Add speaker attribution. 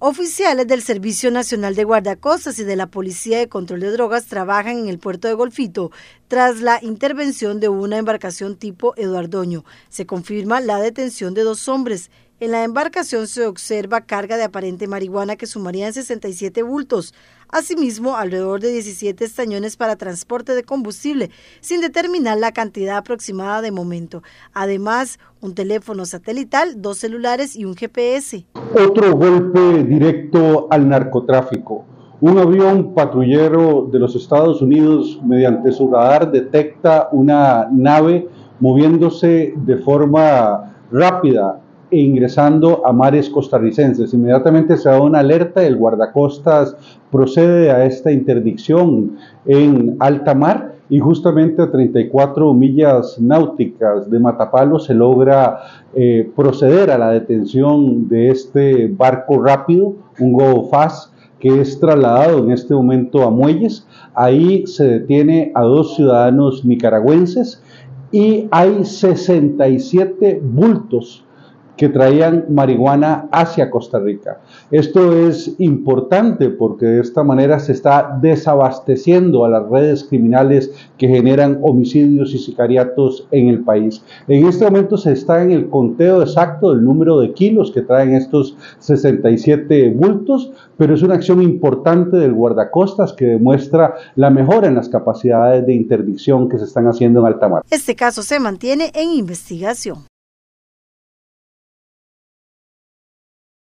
Speaker 1: Oficiales del Servicio Nacional de Guardacostas y de la Policía de Control de Drogas trabajan en el puerto de Golfito tras la intervención de una embarcación tipo Eduardoño. Se confirma la detención de 2 hombres. En la embarcación se observa carga de aparente marihuana que sumaría en 67 bultos. Asimismo, alrededor de 17 estañones para transporte de combustible, sin determinar la cantidad aproximada de momento. Además, un teléfono satelital, 2 celulares y un GPS.
Speaker 2: Otro golpe directo al narcotráfico. Un avión patrullero de los Estados Unidos, mediante su radar, detecta una nave moviéndose de forma rápida e ingresando a mares costarricenses. Inmediatamente se da una alerta, el guardacostas procede a esta interdicción en alta mar y justamente a 34 millas náuticas de Matapalo se logra proceder a la detención de este barco rápido, un Go Fast, que es trasladado en este momento a muelles. Ahí se detiene a 2 ciudadanos nicaragüenses y hay 67 bultos que traían marihuana hacia Costa Rica. Esto es importante porque de esta manera se está desabasteciendo a las redes criminales que generan homicidios y sicariatos en el país. En este momento se está en el conteo exacto del número de kilos que traen estos 67 bultos, pero es una acción importante del guardacostas que demuestra la mejora en las capacidades de interdicción que se están haciendo en alta mar.
Speaker 1: Este caso se mantiene en investigación.